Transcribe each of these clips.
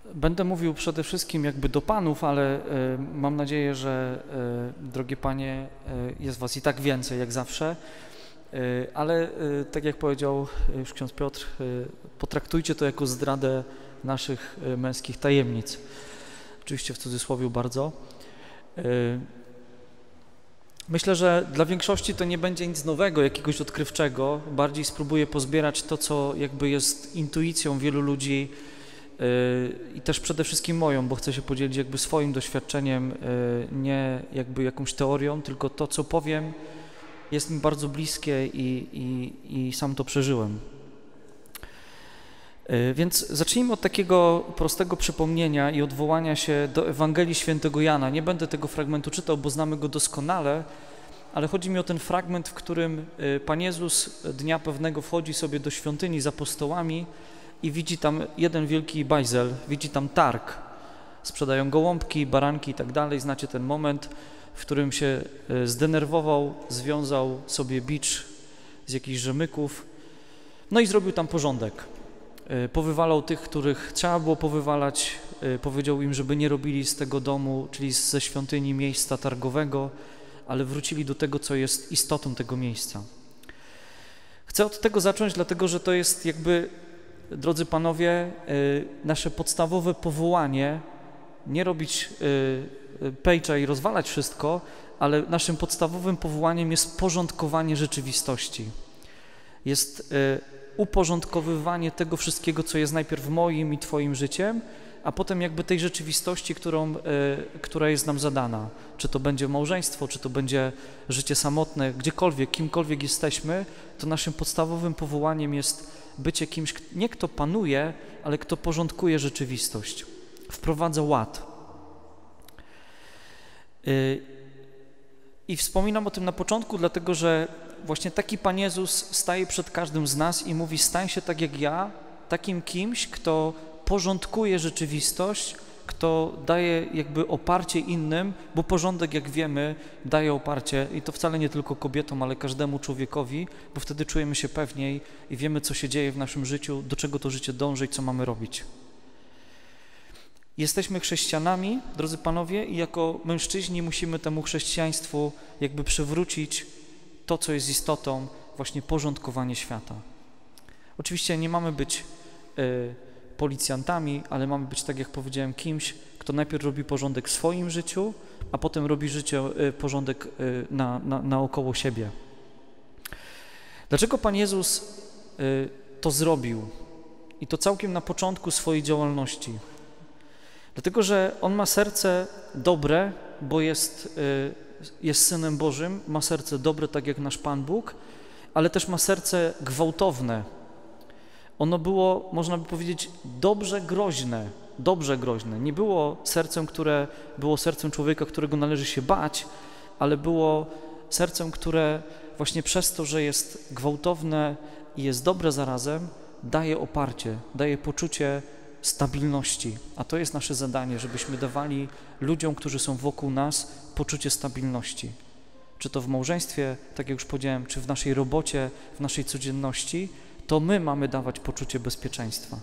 Będę mówił przede wszystkim jakby do panów, ale mam nadzieję, że drogie panie, jest was i tak więcej jak zawsze, ale tak jak powiedział już ksiądz Piotr, potraktujcie to jako zdradę naszych męskich tajemnic. Oczywiście w cudzysłowie bardzo. Myślę, że dla większości to nie będzie nic nowego, jakiegoś odkrywczego. Bardziej spróbuję pozbierać to, co jakby jest intuicją wielu ludzi i też przede wszystkim moją, bo chcę się podzielić jakby swoim doświadczeniem, nie jakby jakąś teorią, tylko to, co powiem, jest mi bardzo bliskie i sam to przeżyłem. Więc zacznijmy od takiego prostego przypomnienia i odwołania się do Ewangelii Świętego Jana. Nie będę tego fragmentu czytał, bo znamy go doskonale, ale chodzi mi o ten fragment, w którym Pan Jezus dnia pewnego wchodzi sobie do świątyni z apostołami i widzi tam jeden wielki bajzel, widzi tam targ. Sprzedają gołąbki, baranki i tak dalej. Znacie ten moment, w którym się zdenerwował, związał sobie bicz z jakichś rzemyków, no i zrobił tam porządek. Powywalał tych, których trzeba było powywalać, powiedział im, żeby nie robili z tego domu, czyli ze świątyni, miejsca targowego, ale wrócili do tego, co jest istotą tego miejsca. Chcę od tego zacząć, dlatego że to jest jakby, drodzy panowie, nasze podstawowe powołanie, nie robić pejcza i rozwalać wszystko, ale naszym podstawowym powołaniem jest porządkowanie rzeczywistości. Jest uporządkowywanie tego wszystkiego, co jest najpierw moim i twoim życiem, a potem jakby tej rzeczywistości, która jest nam zadana. Czy to będzie małżeństwo, czy to będzie życie samotne, gdziekolwiek, kimkolwiek jesteśmy, to naszym podstawowym powołaniem jest bycie kimś, nie kto panuje, ale kto porządkuje rzeczywistość, wprowadza ład. I wspominam o tym na początku, dlatego że właśnie taki Pan Jezus staje przed każdym z nas i mówi: stań się tak jak ja, takim kimś, kto porządkuje rzeczywistość, kto daje jakby oparcie innym, bo porządek, jak wiemy, daje oparcie i to wcale nie tylko kobietom, ale każdemu człowiekowi, bo wtedy czujemy się pewniej i wiemy, co się dzieje w naszym życiu, do czego to życie dąży i co mamy robić. Jesteśmy chrześcijanami, drodzy panowie, i jako mężczyźni musimy temu chrześcijaństwu jakby przywrócić to, co jest istotą, właśnie porządkowanie świata. Oczywiście nie mamy być policjantami, ale mamy być, tak jak powiedziałem, kimś, kto najpierw robi porządek w swoim życiu, a potem robi porządek naokoło siebie. Dlaczego Pan Jezus to zrobił? I to całkiem na początku swojej działalności. Dlatego, że On ma serce dobre, bo jest Synem Bożym, ma serce dobre, tak jak nasz Pan Bóg, ale też ma serce gwałtowne. Ono było, można by powiedzieć, dobrze groźne. Nie było sercem, które było sercem człowieka, którego należy się bać, ale było sercem, które właśnie przez to, że jest gwałtowne i jest dobre zarazem, daje oparcie, daje poczucie stabilności. A to jest nasze zadanie, żebyśmy dawali ludziom, którzy są wokół nas, poczucie stabilności. Czy to w małżeństwie, tak jak już powiedziałem, czy w naszej robocie, w naszej codzienności, to my mamy dawać poczucie bezpieczeństwa.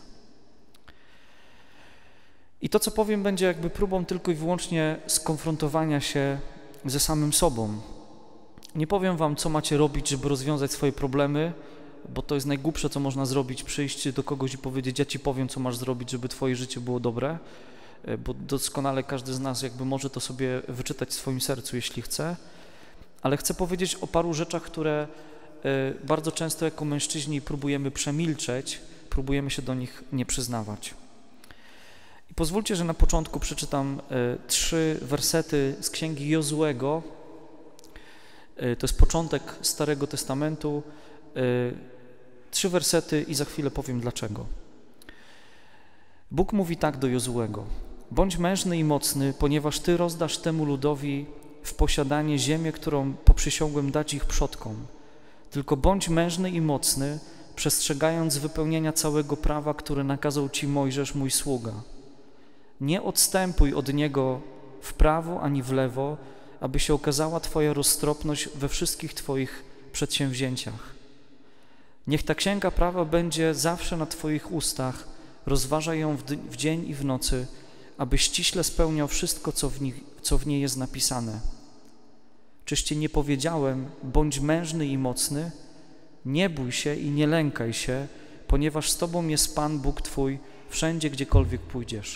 I to, co powiem, będzie jakby próbą tylko i wyłącznie skonfrontowania się ze samym sobą. Nie powiem wam, co macie robić, żeby rozwiązać swoje problemy, bo to jest najgłupsze, co można zrobić, przyjść do kogoś i powiedzieć: ja ci powiem, co masz zrobić, żeby twoje życie było dobre, bo doskonale każdy z nas jakby może to sobie wyczytać w swoim sercu, jeśli chce, ale chcę powiedzieć o paru rzeczach, które bardzo często jako mężczyźni próbujemy przemilczeć, próbujemy się do nich nie przyznawać. I pozwólcie, że na początku przeczytam 3 wersety z Księgi Jozuego. To jest początek Starego Testamentu. 3 wersety i za chwilę powiem dlaczego. Bóg mówi tak do Jozuego: bądź mężny i mocny, ponieważ Ty rozdasz temu ludowi w posiadanie ziemię, którą poprzysiągłem dać ich przodkom. Tylko bądź mężny i mocny, przestrzegając wypełnienia całego prawa, które nakazał Ci Mojżesz, mój sługa. Nie odstępuj od niego w prawo ani w lewo, aby się okazała Twoja roztropność we wszystkich Twoich przedsięwzięciach. Niech ta księga prawa będzie zawsze na Twoich ustach, rozważaj ją w dzień i w nocy, aby ściśle spełniał wszystko, co w niej jest napisane. Czyż ci nie powiedziałem, bądź mężny i mocny, nie bój się i nie lękaj się, ponieważ z tobą jest Pan Bóg twój wszędzie, gdziekolwiek pójdziesz.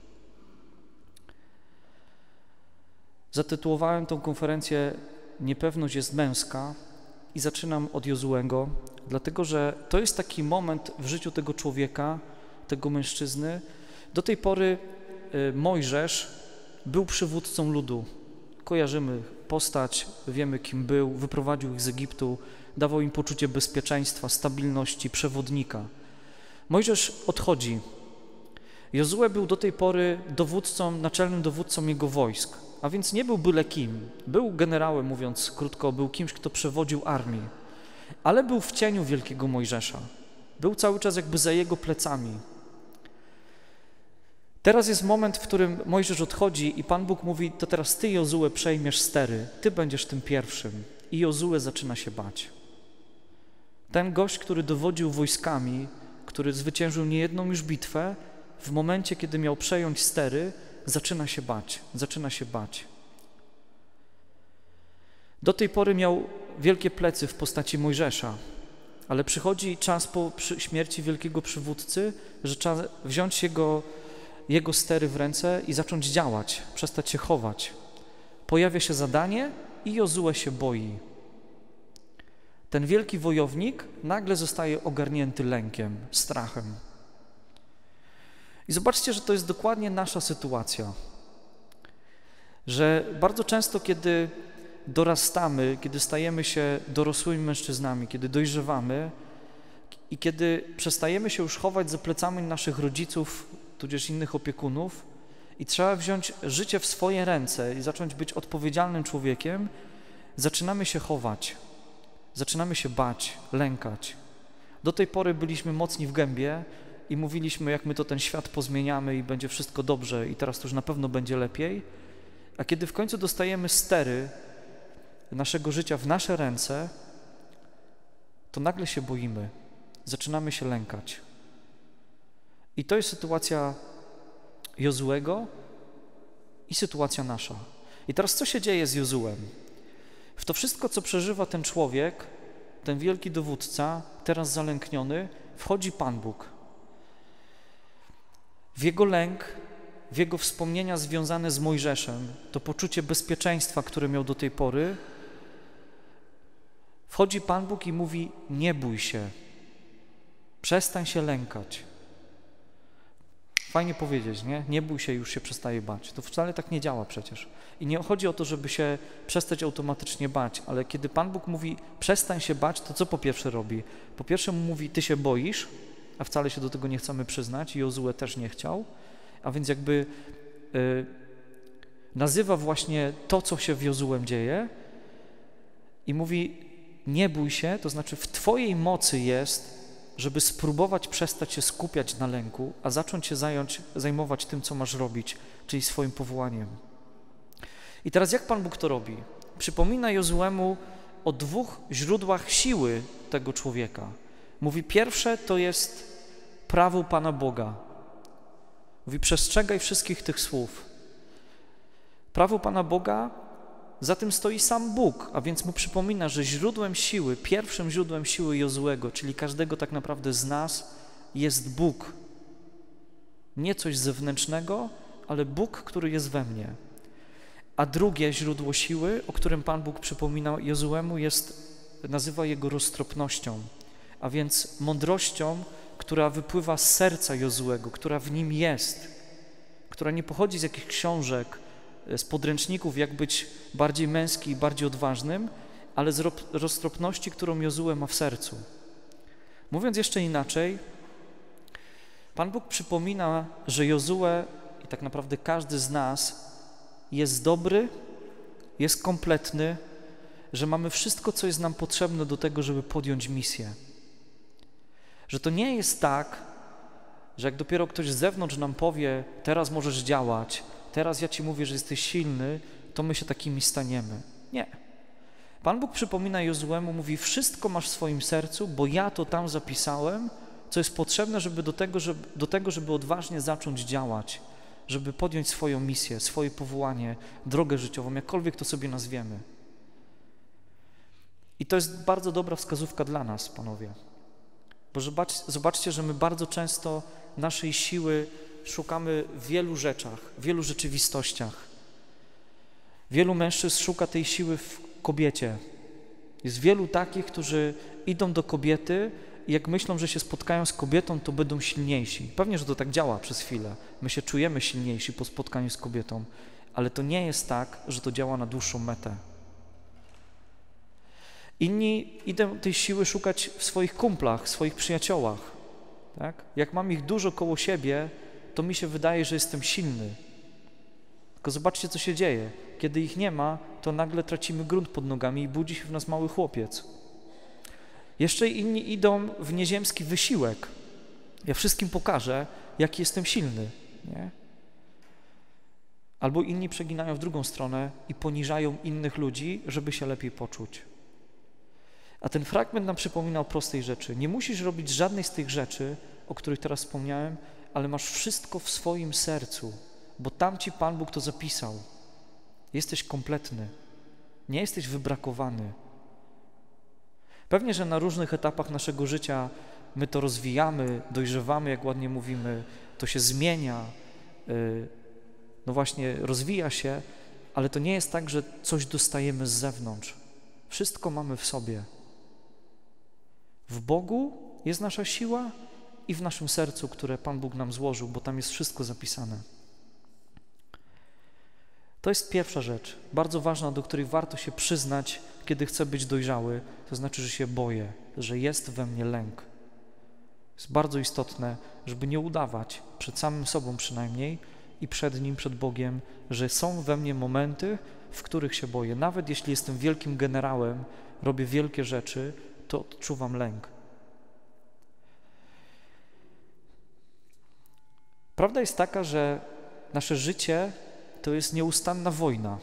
Zatytułowałem tą konferencję Niepewność jest męska i zaczynam od Jozuego, dlatego że to jest taki moment w życiu tego człowieka, tego mężczyzny. Do tej pory Mojżesz był przywódcą ludu. Kojarzymy postać, wiemy kim był, wyprowadził ich z Egiptu, dawał im poczucie bezpieczeństwa, stabilności, przewodnika. Mojżesz odchodzi. Jozue był do tej pory naczelnym dowódcą jego wojsk, a więc nie był byle kim. Był generałem, mówiąc krótko, był kimś, kto przewodził armii, ale był w cieniu wielkiego Mojżesza. Był cały czas jakby za jego plecami. Teraz jest moment, w którym Mojżesz odchodzi i Pan Bóg mówi, to teraz ty, Jozue, przejmiesz stery, ty będziesz tym pierwszym. I Jozue zaczyna się bać. Ten gość, który dowodził wojskami, który zwyciężył niejedną już bitwę, w momencie, kiedy miał przejąć stery, zaczyna się bać. Do tej pory miał wielkie plecy w postaci Mojżesza, ale przychodzi czas po śmierci wielkiego przywódcy, że trzeba wziąć jego stery w ręce i zacząć działać, przestać się chować. Pojawia się zadanie i Jozue się boi. Ten wielki wojownik nagle zostaje ogarnięty lękiem, strachem. I zobaczcie, że to jest dokładnie nasza sytuacja. Że bardzo często, kiedy dorastamy, kiedy stajemy się dorosłymi mężczyznami, kiedy dojrzewamy i kiedy przestajemy się już chować za plecami naszych rodziców, tudzież innych opiekunów i trzeba wziąć życie w swoje ręce i zacząć być odpowiedzialnym człowiekiem, zaczynamy się chować, zaczynamy się bać, lękać. Do tej pory byliśmy mocni w gębie i mówiliśmy, jak my to ten świat pozmieniamy i będzie wszystko dobrze i teraz to już na pewno będzie lepiej, a kiedy w końcu dostajemy stery naszego życia w nasze ręce, to nagle się boimy, zaczynamy się lękać. I to jest sytuacja Jozuego i sytuacja nasza. I teraz co się dzieje z Jozuem? W to wszystko, co przeżywa ten człowiek, ten wielki dowódca, teraz zalękniony, wchodzi Pan Bóg. W jego lęk, w jego wspomnienia związane z Mojżeszem, to poczucie bezpieczeństwa, które miał do tej pory, wchodzi Pan Bóg i mówi, nie bój się, przestań się lękać. Fajnie powiedzieć, nie? Nie bój się, już się przestaje bać. To wcale tak nie działa przecież. I nie chodzi o to, żeby się przestać automatycznie bać, ale kiedy Pan Bóg mówi, przestań się bać, to co po pierwsze robi? Po pierwsze mu mówi, ty się boisz, a wcale się do tego nie chcemy przyznać i Jozue też nie chciał, a więc jakby nazywa właśnie to, co się w Jozuem dzieje i mówi, nie bój się, to znaczy w twojej mocy jest, żeby spróbować przestać się skupiać na lęku, a zacząć się zajmować tym, co masz robić, czyli swoim powołaniem. I teraz jak Pan Bóg to robi? Przypomina Jozuemu o dwóch źródłach siły tego człowieka. Mówi, pierwsze to jest prawo Pana Boga. Mówi, przestrzegaj wszystkich tych słów. Prawo Pana Boga, za tym stoi sam Bóg, a więc mu przypomina, że źródłem siły, pierwszym źródłem siły Jozuego, czyli każdego tak naprawdę z nas, jest Bóg. Nie coś zewnętrznego, ale Bóg, który jest we mnie. A drugie źródło siły, o którym Pan Bóg przypomina Jozuemu, nazywa jego roztropnością, a więc mądrością, która wypływa z serca Jozuego, która w nim jest, która nie pochodzi z jakichś książek, z podręczników, jak być bardziej męski i bardziej odważnym, ale z roztropności, którą Jozue ma w sercu. Mówiąc jeszcze inaczej, Pan Bóg przypomina, że Jozue i tak naprawdę każdy z nas jest dobry, jest kompletny, że mamy wszystko, co jest nam potrzebne do tego, żeby podjąć misję. Że to nie jest tak, że jak dopiero ktoś z zewnątrz nam powie, teraz możesz działać, teraz ja ci mówię, że jesteś silny, to my się takimi staniemy. Nie. Pan Bóg przypomina Jozuemu, mówi, wszystko masz w swoim sercu, bo ja to tam zapisałem, co jest potrzebne, żeby do tego, żeby odważnie zacząć działać, żeby podjąć swoją misję, swoje powołanie, drogę życiową, jakkolwiek to sobie nazwiemy. I to jest bardzo dobra wskazówka dla nas, panowie. Bo zobaczcie, że my bardzo często naszej siły szukamy w wielu rzeczach, w wielu rzeczywistościach. Wielu mężczyzn szuka tej siły w kobiecie. Jest wielu takich, którzy idą do kobiety i jak myślą, że się spotkają z kobietą, to będą silniejsi. Pewnie, że to tak działa przez chwilę. My się czujemy silniejsi po spotkaniu z kobietą, ale to nie jest tak, że to działa na dłuższą metę. Inni idą tej siły szukać w swoich kumplach, w swoich przyjaciołach. Tak? Jak mam ich dużo koło siebie, to mi się wydaje, że jestem silny. Tylko zobaczcie, co się dzieje. Kiedy ich nie ma, to nagle tracimy grunt pod nogami i budzi się w nas mały chłopiec. Jeszcze inni idą w nieziemski wysiłek. Ja wszystkim pokażę, jaki jestem silny. Nie? Albo inni przeginają w drugą stronę i poniżają innych ludzi, żeby się lepiej poczuć. A ten fragment nam przypomina o prostej rzeczy. Nie musisz robić żadnej z tych rzeczy, o których teraz wspomniałem, ale masz wszystko w swoim sercu, bo tam ci Pan Bóg to zapisał. Jesteś kompletny, nie jesteś wybrakowany. Pewnie, że na różnych etapach naszego życia my to rozwijamy, dojrzewamy, jak ładnie mówimy, to się zmienia, no właśnie rozwija się, ale to nie jest tak, że coś dostajemy z zewnątrz. Wszystko mamy w sobie. W Bogu jest nasza siła i w naszym sercu, które Pan Bóg nam złożył, bo tam jest wszystko zapisane. To jest pierwsza rzecz, bardzo ważna, do której warto się przyznać, kiedy chcę być dojrzały, to znaczy, że się boję, że jest we mnie lęk. Jest bardzo istotne, żeby nie udawać przed samym sobą przynajmniej i przed Nim, przed Bogiem, że są we mnie momenty, w których się boję. Nawet jeśli jestem wielkim generałem, robię wielkie rzeczy, to odczuwam lęk. Prawda jest taka, że nasze życie to jest nieustanna wojna.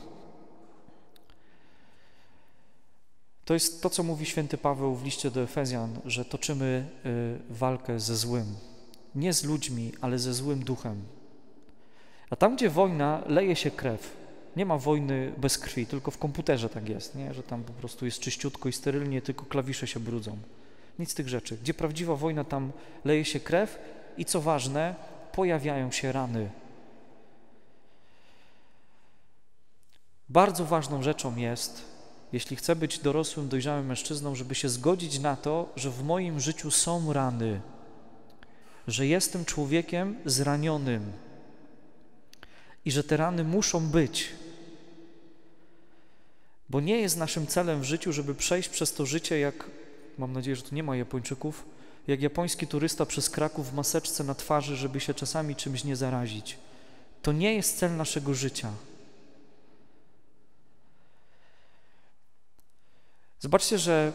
To jest to, co mówi święty Paweł w liście do Efezjan, że toczymy walkę ze złym. Nie z ludźmi, ale ze złym duchem. A tam, gdzie wojna, leje się krew. Nie ma wojny bez krwi, tylko w komputerze tak jest, nie? Że tam po prostu jest czyściutko i sterylnie, tylko klawisze się brudzą. Nic z tych rzeczy. Gdzie prawdziwa wojna, tam leje się krew i co ważne, pojawiają się rany. Bardzo ważną rzeczą jest, jeśli chcę być dorosłym, dojrzałym mężczyzną, żeby się zgodzić na to, że w moim życiu są rany, że jestem człowiekiem zranionym i że te rany muszą być. Bo nie jest naszym celem w życiu, żeby przejść przez to życie jak, mam nadzieję, że tu nie ma Japończyków, jak japoński turysta przez Kraków w maseczce na twarzy, żeby się czasami czymś nie zarazić. To nie jest cel naszego życia. Zobaczcie, że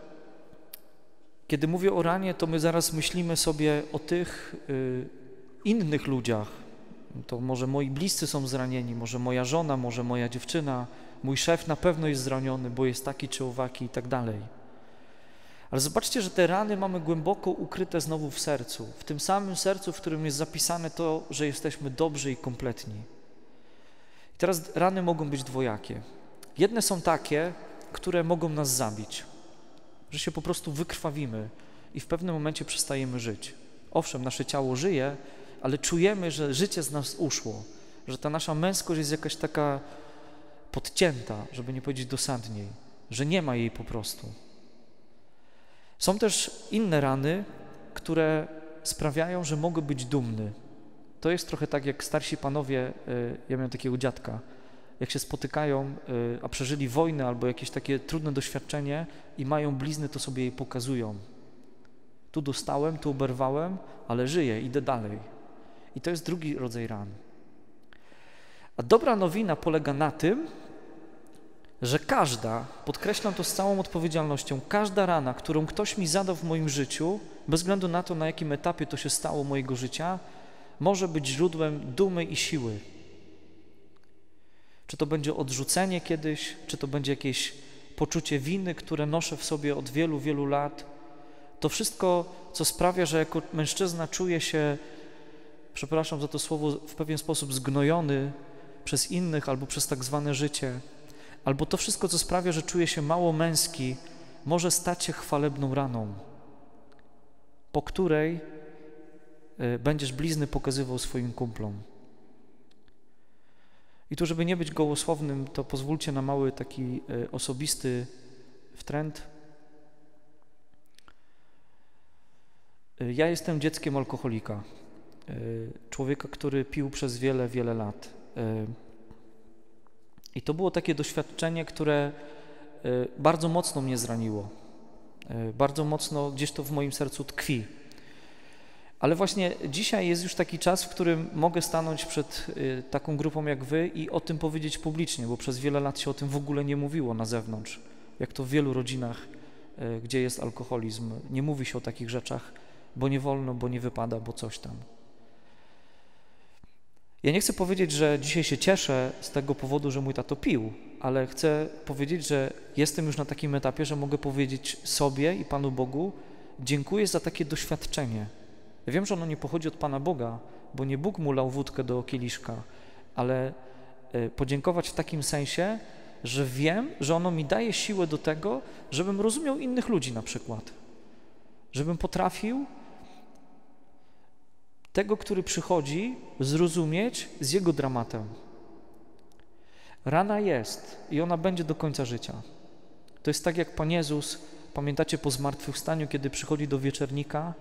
kiedy mówię o ranie, to my zaraz myślimy sobie o tych innych ludziach. To może moi bliscy są zranieni, może moja żona, może moja dziewczyna, mój szef na pewno jest zraniony, bo jest taki czy owaki i tak dalej. Ale zobaczcie, że te rany mamy głęboko ukryte znowu w sercu, w tym samym sercu, w którym jest zapisane to, że jesteśmy dobrzy i kompletni. I teraz rany mogą być dwojakie. Jedne są takie, które mogą nas zabić, że się po prostu wykrwawimy i w pewnym momencie przestajemy żyć. Owszem, nasze ciało żyje, ale czujemy, że życie z nas uszło, że ta nasza męskość jest jakaś taka podcięta, żeby nie powiedzieć dosadniej, że nie ma jej po prostu. Są też inne rany, które sprawiają, że mogę być dumny. To jest trochę tak, jak starsi panowie, ja miałem takiego dziadka, jak się spotykają, a przeżyli wojnę albo jakieś takie trudne doświadczenie i mają blizny, to sobie jej pokazują. Tu dostałem, tu oberwałem, ale żyję, idę dalej. I to jest drugi rodzaj ran. A dobra nowina polega na tym, że każda, podkreślam to z całą odpowiedzialnością, każda rana, którą ktoś mi zadał w moim życiu, bez względu na to, na jakim etapie to się stało mojego życia, może być źródłem dumy i siły. Czy to będzie odrzucenie kiedyś, czy to będzie jakieś poczucie winy, które noszę w sobie od wielu, wielu lat, To wszystko, co sprawia, że jako mężczyzna czuje się, przepraszam za to słowo, w pewien sposób zgnojony przez innych albo przez tak zwane życie, albo to wszystko, co sprawia, że czuje się mało męski, może stać się chwalebną raną, po której będziesz blizny pokazywał swoim kumplom. I tu, żeby nie być gołosłownym, to pozwólcie na mały taki osobisty wtręt. Ja jestem dzieckiem alkoholika, człowieka, który pił przez wiele, wiele lat. I to było takie doświadczenie, które bardzo mocno mnie zraniło. Bardzo mocno gdzieś to w moim sercu tkwi. Ale właśnie dzisiaj jest już taki czas, w którym mogę stanąć przed taką grupą jak wy i o tym powiedzieć publicznie, bo przez wiele lat się o tym w ogóle nie mówiło na zewnątrz. Jak to w wielu rodzinach, gdzie jest alkoholizm, nie mówi się o takich rzeczach, bo nie wolno, bo nie wypada, bo coś tam. Ja nie chcę powiedzieć, że dzisiaj się cieszę z tego powodu, że mój tato pił, ale chcę powiedzieć, że jestem już na takim etapie, że mogę powiedzieć sobie i Panu Bogu, dziękuję za takie doświadczenie. Ja wiem, że ono nie pochodzi od Pana Boga, bo nie Bóg mu lał wódkę do kieliszka, ale podziękować w takim sensie, że wiem, że ono mi daje siłę do tego, żebym rozumiał innych ludzi na przykład. Żebym potrafił tego, który przychodzi, zrozumieć z jego dramatem. Rana jest i ona będzie do końca życia. To jest tak, jak Pan Jezus, pamiętacie po zmartwychwstaniu, kiedy przychodzi do wieczernika,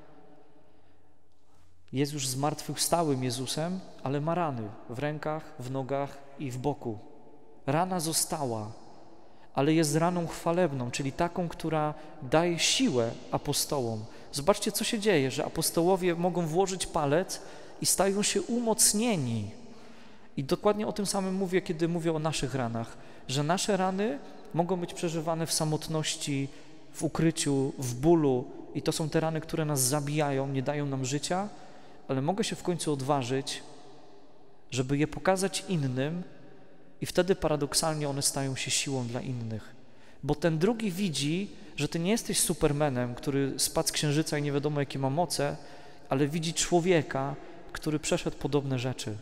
jest już zmartwychwstałym Jezusem, ale ma rany w rękach, w nogach i w boku. Rana została, ale jest raną chwalebną, czyli taką, która daje siłę apostołom. Zobaczcie, co się dzieje, że apostołowie mogą włożyć palec i stają się umocnieni. I dokładnie o tym samym mówię, kiedy mówię o naszych ranach, że nasze rany mogą być przeżywane w samotności, w ukryciu, w bólu i to są te rany, które nas zabijają, nie dają nam życia, ale mogę się w końcu odważyć, żeby je pokazać innym i wtedy paradoksalnie one stają się siłą dla innych. Bo ten drugi widzi, że ty nie jesteś supermanem, który spadł z księżyca i nie wiadomo jakie ma moce, ale widzi człowieka, który przeszedł podobne rzeczy.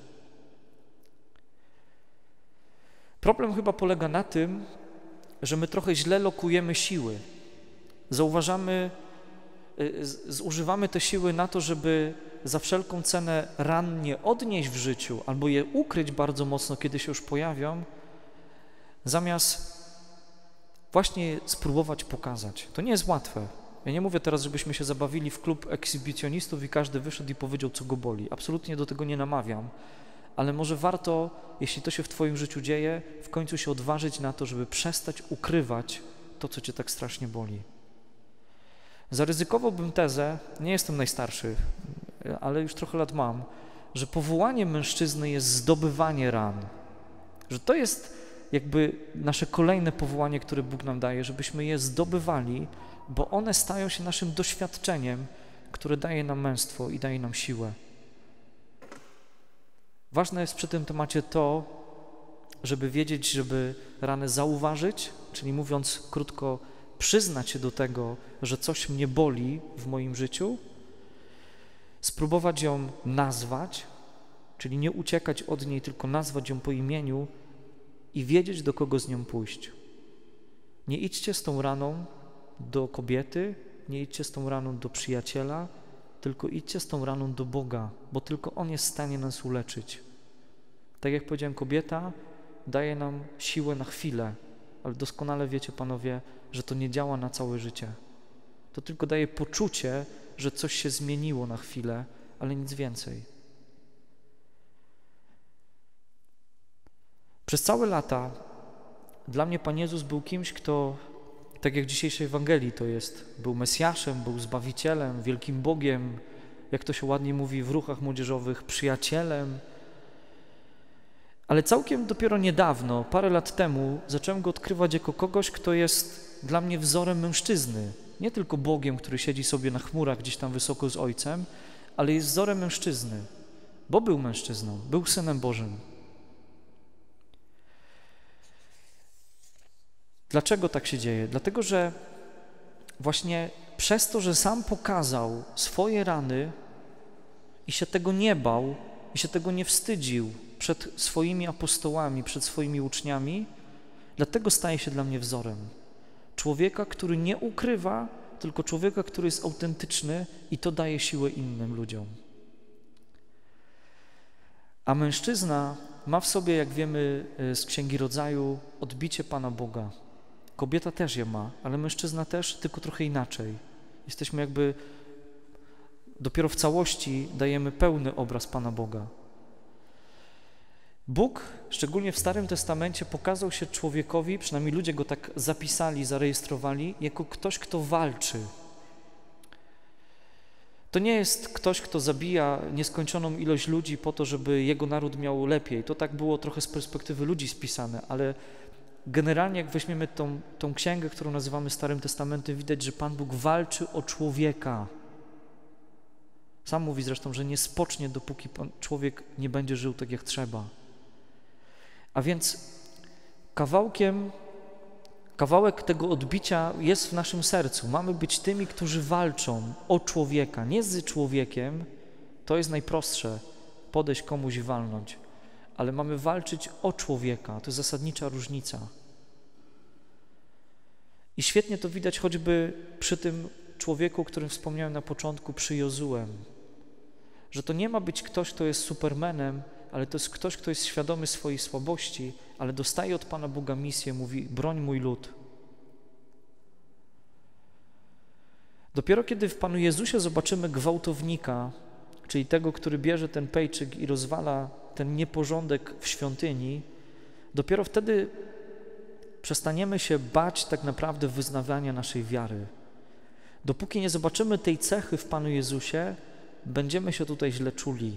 Problem chyba polega na tym, że my trochę źle lokujemy siły. Zużywamy te siły na to, żeby za wszelką cenę ran nie odnieść w życiu albo je ukryć bardzo mocno, kiedy się już pojawią, zamiast właśnie je spróbować pokazać. To nie jest łatwe. Ja nie mówię teraz, żebyśmy się zabawili w klub ekshibicjonistów i każdy wyszedł i powiedział, co go boli. Absolutnie do tego nie namawiam, ale może warto, jeśli to się w twoim życiu dzieje, w końcu się odważyć na to, żeby przestać ukrywać to, co cię tak strasznie boli. Zaryzykowałbym tezę, nie jestem najstarszy, ale już trochę lat mam, że powołanie mężczyzny jest zdobywanie ran. Że to jest jakby nasze kolejne powołanie, które Bóg nam daje, żebyśmy je zdobywali, bo one stają się naszym doświadczeniem, które daje nam męstwo i daje nam siłę. Ważne jest przy tym temacie to, żeby wiedzieć, żeby ranę zauważyć, czyli mówiąc krótko, przyznać się do tego, że coś mnie boli w moim życiu, spróbować ją nazwać, czyli nie uciekać od niej, tylko nazwać ją po imieniu i wiedzieć, do kogo z nią pójść. Nie idźcie z tą raną do kobiety, nie idźcie z tą raną do przyjaciela, tylko idźcie z tą raną do Boga, bo tylko On jest w stanie nas uleczyć. Tak jak powiedziałem, kobieta daje nam siłę na chwilę, ale doskonale wiecie, panowie, że to nie działa na całe życie. To tylko daje poczucie, że coś się zmieniło na chwilę, ale nic więcej. Przez całe lata dla mnie Pan Jezus był kimś, kto, tak jak w dzisiejszej Ewangelii to jest, był Mesjaszem, był Zbawicielem, wielkim Bogiem, jak to się ładnie mówi w ruchach młodzieżowych, przyjacielem. Ale całkiem dopiero niedawno, parę lat temu, zacząłem Go odkrywać jako kogoś, kto jest dla mnie wzorem mężczyzny. Nie tylko Bogiem, który siedzi sobie na chmurach gdzieś tam wysoko z Ojcem, ale jest wzorem mężczyzny, bo był mężczyzną, był Synem Bożym. Dlaczego tak się dzieje? Dlatego, że właśnie przez to, że sam pokazał swoje rany i się tego nie bał, i się tego nie wstydził przed swoimi apostołami, przed swoimi uczniami, dlatego staje się dla mnie wzorem. Człowieka, który nie ukrywa, tylko człowieka, który jest autentyczny i to daje siłę innym ludziom. A mężczyzna ma w sobie, jak wiemy z Księgi Rodzaju, odbicie Pana Boga. Kobieta też je ma, ale mężczyzna też, tylko trochę inaczej. Jesteśmy jakby, dopiero w całości dajemy pełny obraz Pana Boga. Bóg, szczególnie w Starym Testamencie, pokazał się człowiekowi, przynajmniej ludzie go tak zapisali, zarejestrowali, jako ktoś, kto walczy. To nie jest ktoś, kto zabija nieskończoną ilość ludzi po to, żeby jego naród miał lepiej. To tak było trochę z perspektywy ludzi spisane, ale generalnie jak weźmiemy tą księgę, którą nazywamy Starym Testamentem, widać, że Pan Bóg walczy o człowieka. Sam mówi zresztą, że nie spocznie, dopóki człowiek nie będzie żył tak, jak trzeba. A więc kawałek tego odbicia jest w naszym sercu. Mamy być tymi, którzy walczą o człowieka, nie z człowiekiem. To jest najprostsze, podejść komuś i walnąć. Ale mamy walczyć o człowieka. To jest zasadnicza różnica. I świetnie to widać choćby przy tym człowieku, o którym wspomniałem na początku, przy Jozuem. Że to nie ma być ktoś, kto jest supermanem, ale to jest ktoś, kto jest świadomy swojej słabości, ale dostaje od Pana Boga misję, mówi: broń mój lud. Dopiero kiedy w Panu Jezusie zobaczymy gwałtownika, czyli tego, który bierze ten pejczyk i rozwala ten nieporządek w świątyni, dopiero wtedy przestaniemy się bać tak naprawdę wyznawania naszej wiary. Dopóki nie zobaczymy tej cechy w Panu Jezusie, będziemy się tutaj źle czuli.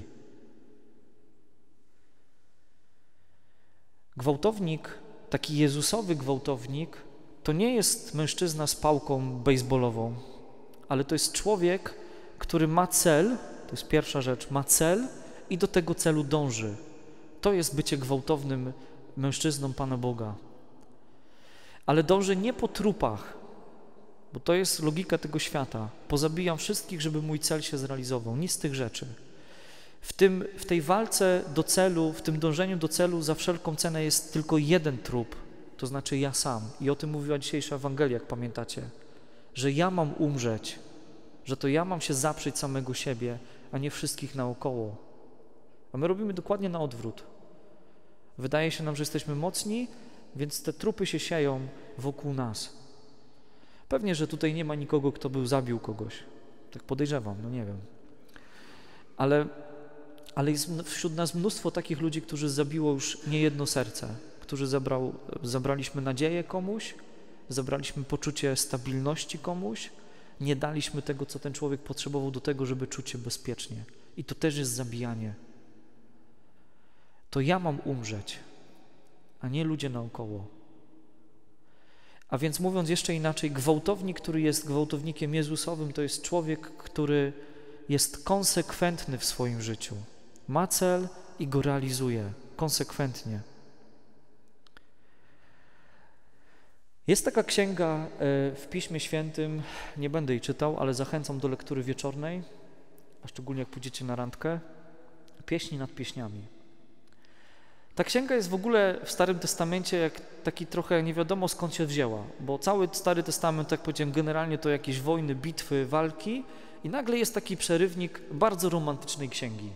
Gwałtownik, taki jezusowy gwałtownik, to nie jest mężczyzna z pałką bejsbolową, ale to jest człowiek, który ma cel, to jest pierwsza rzecz, ma cel i do tego celu dąży. To jest bycie gwałtownym mężczyzną Pana Boga. Ale dąży nie po trupach, bo to jest logika tego świata. Pozabijam wszystkich, żeby mój cel się zrealizował. Nic z tych rzeczy. W tej walce do celu, w tym dążeniu do celu za wszelką cenę jest tylko jeden trup, to znaczy ja sam. I o tym mówiła dzisiejsza Ewangelia, jak pamiętacie, że ja mam umrzeć, że to ja mam się zaprzeć samego siebie, a nie wszystkich naokoło. A my robimy dokładnie na odwrót. Wydaje się nam, że jesteśmy mocni, więc te trupy się sieją wokół nas. Pewnie, że tutaj nie ma nikogo, kto by zabił kogoś. Tak podejrzewam, no nie wiem. Ale jest wśród nas mnóstwo takich ludzi, którzy zabiło już niejedno serce, którzy zabraliśmy nadzieję komuś, zabraliśmy poczucie stabilności komuś, nie daliśmy tego, co ten człowiek potrzebował do tego, żeby czuć się bezpiecznie. I to też jest zabijanie. To ja mam umrzeć, a nie ludzie naokoło. A więc mówiąc jeszcze inaczej, gwałtownik, który jest gwałtownikiem Jezusowym, to jest człowiek, który jest konsekwentny w swoim życiu. Ma cel i go realizuje konsekwentnie. Jest taka księga w Piśmie Świętym, nie będę jej czytał, ale zachęcam do lektury wieczornej, a szczególnie jak pójdziecie na randkę, Pieśni nad pieśniami. Ta księga jest w ogóle w Starym Testamencie jak taki trochę nie wiadomo skąd się wzięła, bo cały Stary Testament, tak powiedziałem, generalnie to jakieś wojny, bitwy, walki i nagle jest taki przerywnik bardzo romantycznej księgi.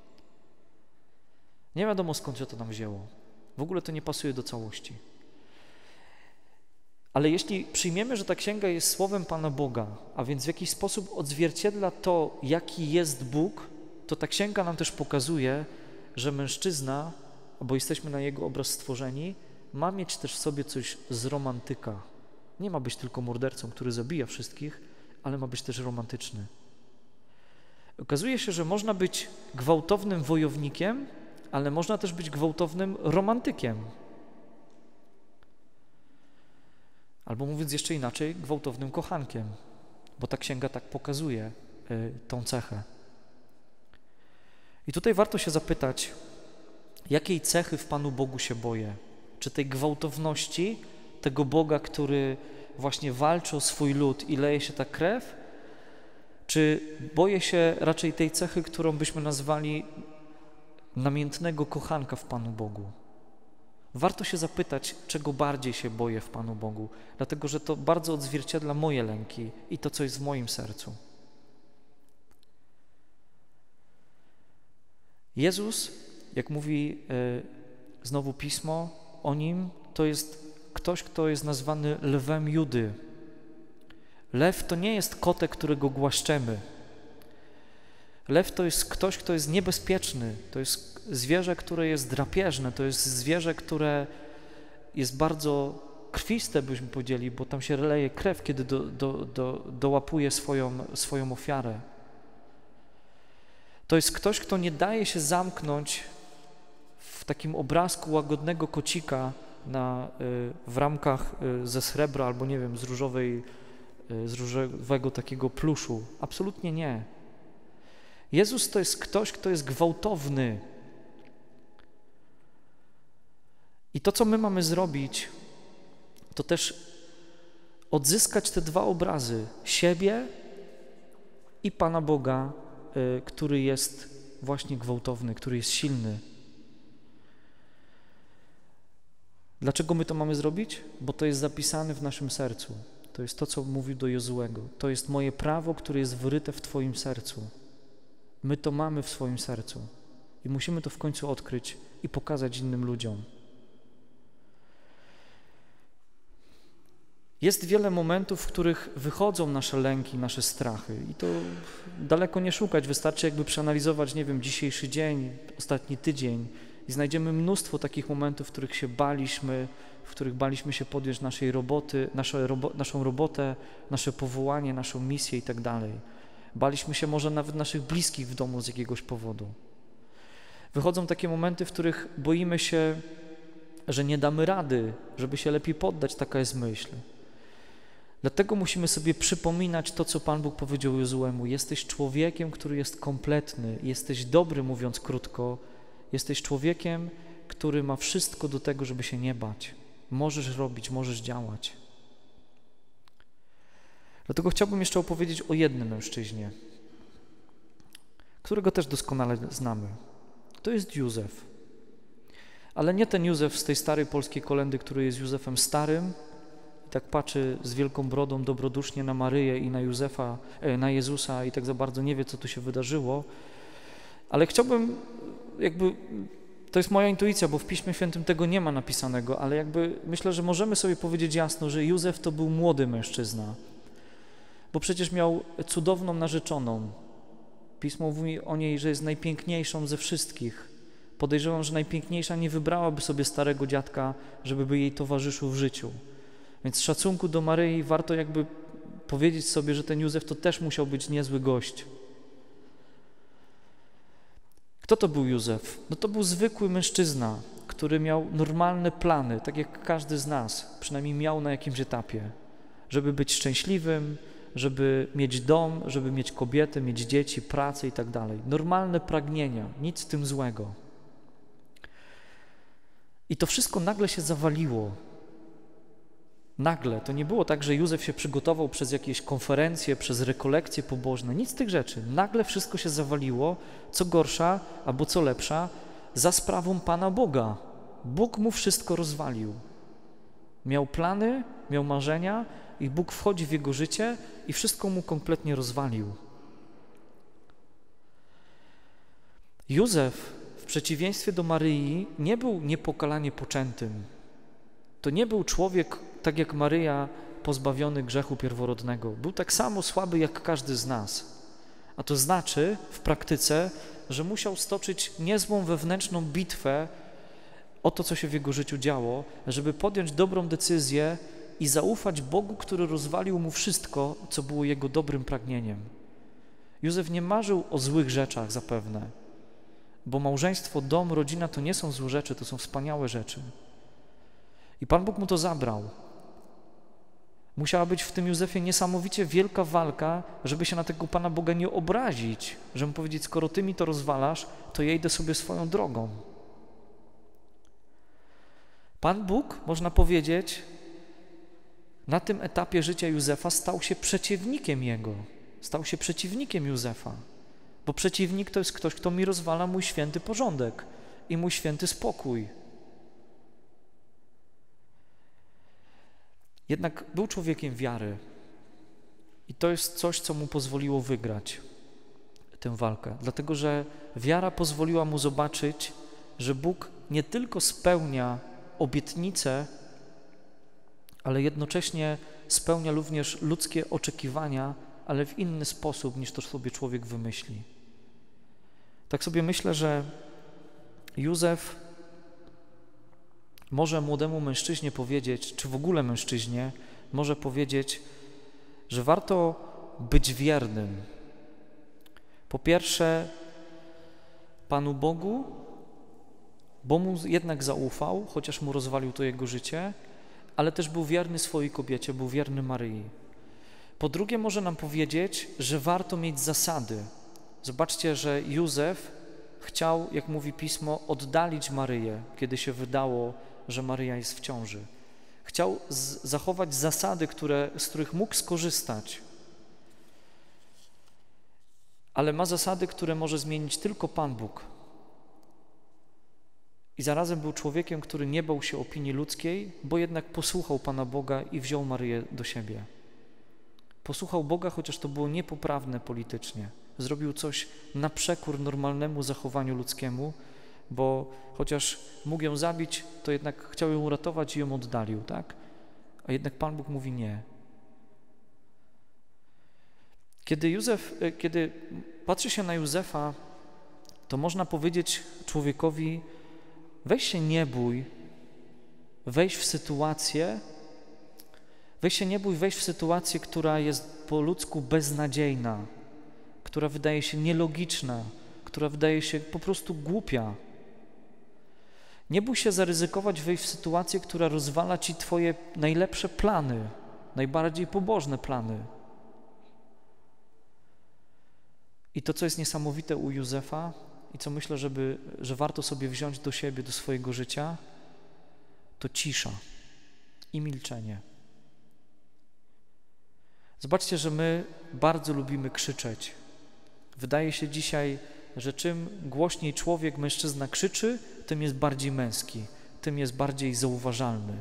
Nie wiadomo skąd się to nam wzięło. W ogóle to nie pasuje do całości. Ale jeśli przyjmiemy, że ta księga jest słowem Pana Boga, a więc w jakiś sposób odzwierciedla to, jaki jest Bóg, to ta księga nam też pokazuje, że mężczyzna, bo jesteśmy na jego obraz stworzeni, ma mieć też w sobie coś z romantyka. Nie ma być tylko mordercą, który zabija wszystkich, ale ma być też romantyczny. Okazuje się, że można być gwałtownym wojownikiem, ale można też być gwałtownym romantykiem. Albo mówiąc jeszcze inaczej, gwałtownym kochankiem, bo ta księga tak pokazuje tą cechę. I tutaj warto się zapytać, jakiej cechy w Panu Bogu się boję? Czy tej gwałtowności, tego Boga, który właśnie walczy o swój lud i leje się ta krew, czy boję się raczej tej cechy, którą byśmy nazwali namiętnego kochanka w Panu Bogu? Warto się zapytać, czego bardziej się boję w Panu Bogu, dlatego że to bardzo odzwierciedla moje lęki i to, co jest w moim sercu. Jezus, jak mówi znowu Pismo o Nim, to jest ktoś, kto jest nazwany lwem Judy. Lew to nie jest kotek, którego głaszczemy. Lew to jest ktoś, kto jest niebezpieczny. To jest zwierzę, które jest drapieżne. To jest zwierzę, które jest bardzo krwiste, byśmy powiedzieli, bo tam się leje krew, kiedy dołapuje swoją ofiarę. To jest ktoś, kto nie daje się zamknąć w takim obrazku łagodnego kocika w ramkach ze srebra albo nie wiem, z różowego takiego pluszu. Absolutnie nie. Jezus to jest ktoś, kto jest gwałtowny. I to, co my mamy zrobić, to też odzyskać te dwa obrazy, siebie i Pana Boga, który jest właśnie gwałtowny, który jest silny. Dlaczego my to mamy zrobić? Bo to jest zapisane w naszym sercu. To jest to, co mówił do Jozuego. To jest moje prawo, które jest wyryte w Twoim sercu. My to mamy w swoim sercu i musimy to w końcu odkryć i pokazać innym ludziom. Jest wiele momentów, w których wychodzą nasze lęki, nasze strachy i to daleko nie szukać. Wystarczy jakby przeanalizować, nie wiem, dzisiejszy dzień, ostatni tydzień i znajdziemy mnóstwo takich momentów, w których się baliśmy, w których baliśmy się podjąć naszej roboty, naszą robotę, nasze powołanie, naszą misję i tak dalej. Baliśmy się może nawet naszych bliskich w domu z jakiegoś powodu. Wychodzą takie momenty, w których boimy się, że nie damy rady, żeby się lepiej poddać, taka jest myśl. Dlatego musimy sobie przypominać to, co Pan Bóg powiedział Jozuemu. Jesteś człowiekiem, który jest kompletny, jesteś dobry, mówiąc krótko, jesteś człowiekiem, który ma wszystko do tego, żeby się nie bać. Możesz robić, możesz działać. Dlatego chciałbym jeszcze opowiedzieć o jednym mężczyźnie, którego też doskonale znamy. To jest Józef. Ale nie ten Józef z tej starej polskiej kolędy, który jest Józefem starym i tak patrzy z wielką brodą dobrodusznie na Maryję i na Jezusa i tak za bardzo nie wie, co tu się wydarzyło. Ale chciałbym to jest moja intuicja, bo w Piśmie Świętym tego nie ma napisanego, ale myślę, że możemy sobie powiedzieć jasno, że Józef to był młody mężczyzna, bo przecież miał cudowną narzeczoną. Pismo mówi o niej, że jest najpiękniejszą ze wszystkich. Podejrzewam, że najpiękniejsza nie wybrałaby sobie starego dziadka, żeby jej towarzyszył w życiu. Więc z szacunku do Maryi warto powiedzieć sobie, że ten Józef to też musiał być niezły gość. Kto to był Józef? No to był zwykły mężczyzna, który miał normalne plany, tak jak każdy z nas, przynajmniej miał na jakimś etapie, żeby być szczęśliwym, żeby mieć dom, żeby mieć kobietę, mieć dzieci, pracę i tak dalej. Normalne pragnienia, nic z tym złego. I to wszystko nagle się zawaliło. Nagle. To nie było tak, że Józef się przygotował przez jakieś konferencje, przez rekolekcje pobożne. Nic z tych rzeczy. Nagle wszystko się zawaliło, co gorsza, albo co lepsza, za sprawą Pana Boga. Bóg mu wszystko rozwalił. Miał plany, miał marzenia i Bóg wchodzi w jego życie i wszystko mu kompletnie rozwalił. Józef, w przeciwieństwie do Maryi, nie był niepokalanie poczętym. To nie był człowiek, tak jak Maryja, pozbawiony grzechu pierworodnego. Był tak samo słaby jak każdy z nas. A to znaczy w praktyce, że musiał stoczyć niezłą wewnętrzną bitwę o to, co się w jego życiu działo, żeby podjąć dobrą decyzję i zaufać Bogu, który rozwalił mu wszystko, co było jego dobrym pragnieniem. Józef nie marzył o złych rzeczach zapewne, bo małżeństwo, dom, rodzina to nie są złe rzeczy, to są wspaniałe rzeczy. I Pan Bóg mu to zabrał. Musiała być w tym Józefie niesamowicie wielka walka, żeby się na tego Pana Boga nie obrazić, żeby mu powiedzieć, skoro Ty mi to rozwalasz, to ja idę sobie swoją drogą. Pan Bóg, można powiedzieć, na tym etapie życia Józefa stał się przeciwnikiem jego, stał się przeciwnikiem Józefa, bo przeciwnik to jest ktoś, kto mi rozwala mój święty porządek i mój święty spokój. Jednak był człowiekiem wiary i to jest coś, co mu pozwoliło wygrać tę walkę, dlatego że wiara pozwoliła mu zobaczyć, że Bóg nie tylko spełnia obietnice, ale jednocześnie spełnia również ludzkie oczekiwania, ale w inny sposób, niż to sobie człowiek wymyśli. Tak sobie myślę, że Józef może młodemu mężczyźnie powiedzieć, czy w ogóle mężczyźnie może powiedzieć, że warto być wiernym. Po pierwsze Panu Bogu, bo mu jednak zaufał, chociaż mu rozwalił to jego życie, ale też był wierny swojej kobiecie, był wierny Maryi. Po drugie może nam powiedzieć, że warto mieć zasady. Zobaczcie, że Józef chciał, jak mówi Pismo, oddalić Maryję, kiedy się wydało, że Maryja jest w ciąży. Chciał zachować zasady, z których mógł skorzystać, ale ma zasady, które może zmienić tylko Pan Bóg. I zarazem był człowiekiem, który nie bał się opinii ludzkiej, bo jednak posłuchał Pana Boga i wziął Maryję do siebie. Posłuchał Boga, chociaż to było niepoprawne politycznie. Zrobił coś na przekór normalnemu zachowaniu ludzkiemu, bo chociaż mógł ją zabić, to jednak chciał ją uratować i ją oddalił, tak? A jednak Pan Bóg mówi nie. Kiedy patrzy się na Józefa, to można powiedzieć człowiekowi: weź się nie bój, weź w sytuację, która jest po ludzku beznadziejna, która wydaje się nielogiczna, która wydaje się po prostu głupia. Nie bój się zaryzykować wejść w sytuację, która rozwala ci twoje najlepsze plany, najbardziej pobożne plany. I to, co jest niesamowite u Józefa i co myślę, że warto sobie wziąć do siebie, do swojego życia, to cisza i milczenie. Zobaczcie, że my bardzo lubimy krzyczeć. Wydaje się dzisiaj, że czym głośniej człowiek, mężczyzna krzyczy, tym jest bardziej męski, tym jest bardziej zauważalny.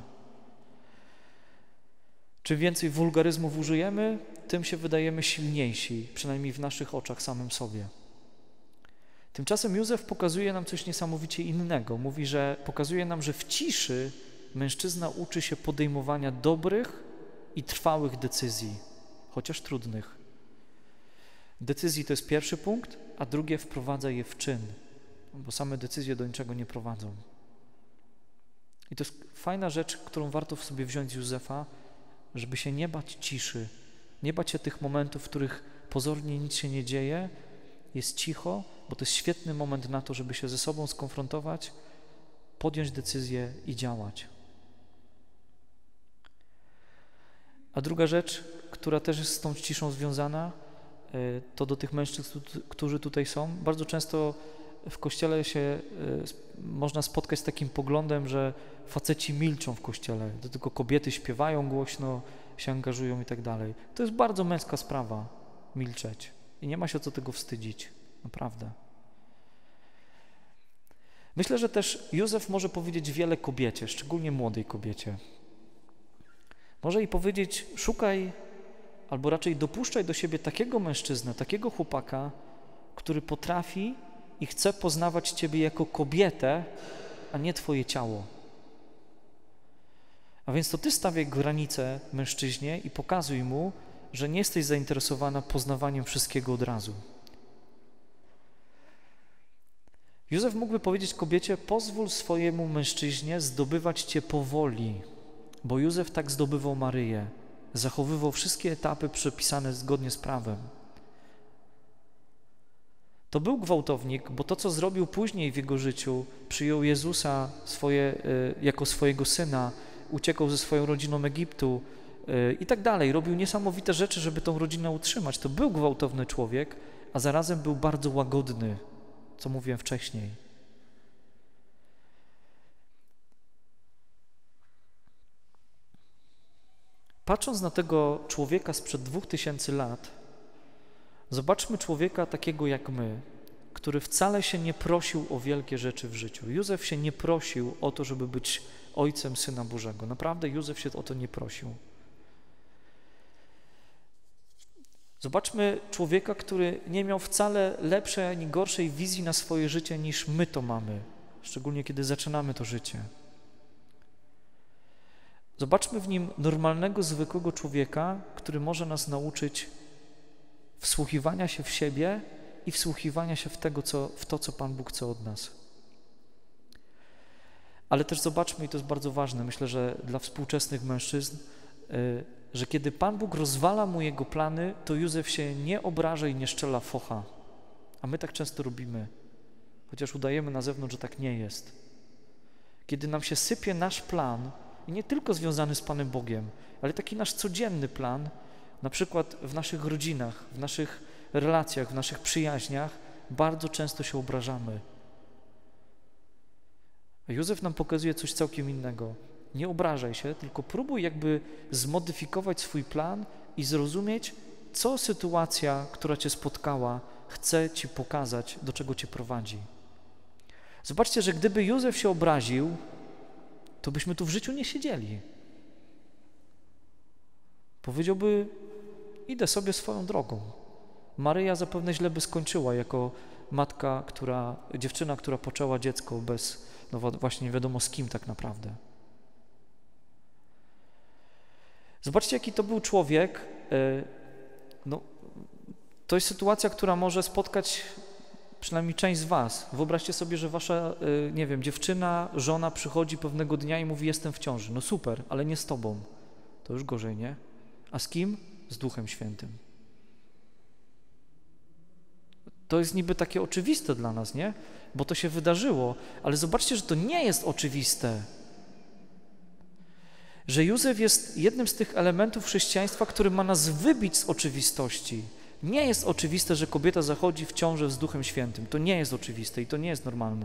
Czym więcej wulgaryzmów użyjemy, tym się wydajemy silniejsi, przynajmniej w naszych oczach samym sobie. Tymczasem Józef pokazuje nam coś niesamowicie innego. Pokazuje nam, że w ciszy mężczyzna uczy się podejmowania dobrych i trwałych decyzji, chociaż trudnych. Decyzji to jest pierwszy punkt, a drugie wprowadza je w czyn, bo same decyzje do niczego nie prowadzą. I to jest fajna rzecz, którą warto w sobie wziąć z Józefa, żeby się nie bać ciszy, nie bać się tych momentów, w których pozornie nic się nie dzieje, jest cicho, bo to jest świetny moment na to, żeby się ze sobą skonfrontować, podjąć decyzję i działać. A druga rzecz, która też jest z tą ciszą związana, to do tych mężczyzn, którzy tutaj są. Bardzo często w Kościele się można spotkać z takim poglądem, że faceci milczą w Kościele, tylko kobiety śpiewają głośno, się angażują i tak dalej. To jest bardzo męska sprawa, milczeć. I nie ma się co tego wstydzić, naprawdę. Myślę, że też Józef może powiedzieć wiele kobiecie, szczególnie młodej kobiecie. Może jej powiedzieć: szukaj, albo raczej dopuszczaj do siebie takiego mężczyznę, takiego chłopaka, który potrafi i chce poznawać ciebie jako kobietę, a nie twoje ciało. A więc to ty stawiaj granice mężczyźnie i pokazuj mu, że nie jesteś zainteresowana poznawaniem wszystkiego od razu. Józef mógłby powiedzieć kobiecie: pozwól swojemu mężczyźnie zdobywać cię powoli, bo Józef tak zdobywał Maryję. Zachowywał wszystkie etapy przepisane zgodnie z prawem. To był gwałtownik, bo to, co zrobił później w jego życiu, przyjął Jezusa jako swojego syna, uciekał ze swoją rodziną Egiptu i tak dalej. Robił niesamowite rzeczy, żeby tą rodzinę utrzymać. To był gwałtowny człowiek, a zarazem był bardzo łagodny, co mówiłem wcześniej. patrząc na tego człowieka sprzed 2000 lat, zobaczmy człowieka takiego jak my, który wcale się nie prosił o wielkie rzeczy w życiu. Józef się nie prosił o to, żeby być ojcem Syna Bożego. Naprawdę Józef się o to nie prosił. Zobaczmy człowieka, który nie miał wcale lepszej ani gorszej wizji na swoje życie niż my to mamy, szczególnie kiedy zaczynamy to życie. Zobaczmy w nim normalnego, zwykłego człowieka, który może nas nauczyć wsłuchiwania się w siebie i wsłuchiwania się w to, co Pan Bóg chce od nas. Ale też zobaczmy, i to jest bardzo ważne, myślę, że dla współczesnych mężczyzn, że kiedy Pan Bóg rozwala mu jego plany, to Józef się nie obraża i nie szczela focha. A my tak często robimy, chociaż udajemy na zewnątrz, że tak nie jest. Kiedy nam się sypie nasz plan, i nie tylko związany z Panem Bogiem, ale taki nasz codzienny plan, na przykład w naszych rodzinach, w naszych relacjach, w naszych przyjaźniach, bardzo często się obrażamy. A Józef nam pokazuje coś całkiem innego. Nie obrażaj się, tylko próbuj jakby zmodyfikować swój plan i zrozumieć, co sytuacja, która cię spotkała, chce ci pokazać, do czego cię prowadzi. Zobaczcie, że gdyby Józef się obraził, to byśmy tu w życiu nie siedzieli. Powiedziałby, idę sobie swoją drogą. Maryja zapewne źle by skończyła jako matka, dziewczyna, która poczęła dziecko bez, no właśnie nie wiadomo z kim tak naprawdę. Zobaczcie, jaki to był człowiek. To jest sytuacja, która może spotkać przynajmniej część z was. Wyobraźcie sobie, że wasza, nie wiem, dziewczyna, żona przychodzi pewnego dnia i mówi, jestem w ciąży. No super, ale nie z tobą. To już gorzej, nie? A z kim? Z Duchem Świętym. To jest niby takie oczywiste dla nas, nie? Bo to się wydarzyło, ale zobaczcie, że to nie jest oczywiste. Że Józef jest jednym z tych elementów chrześcijaństwa, który ma nas wybić z oczywistości. Nie jest oczywiste, że kobieta zachodzi w ciążę z Duchem Świętym. To nie jest oczywiste i to nie jest normalne.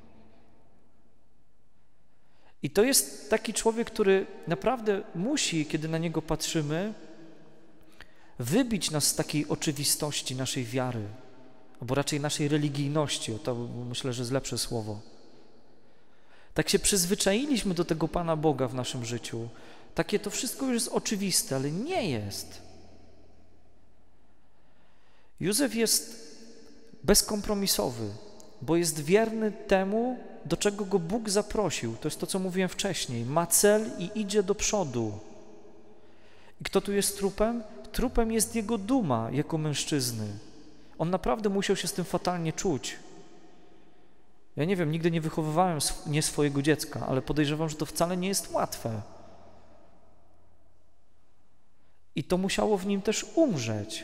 I to jest taki człowiek, który naprawdę musi, kiedy na niego patrzymy, wybić nas z takiej oczywistości naszej wiary, albo raczej naszej religijności, to myślę, że jest lepsze słowo. Tak się przyzwyczailiśmy do tego Pana Boga w naszym życiu. Takie to wszystko już jest oczywiste, ale nie jest. Józef jest bezkompromisowy, bo jest wierny temu, do czego go Bóg zaprosił. To jest to, co mówiłem wcześniej. Ma cel i idzie do przodu. I kto tu jest trupem? Trupem jest jego duma jako mężczyzny. On naprawdę musiał się z tym fatalnie czuć. Ja nie wiem, nigdy nie wychowywałem nie swojego dziecka, ale podejrzewam, że to wcale nie jest łatwe. I to musiało w nim też umrzeć.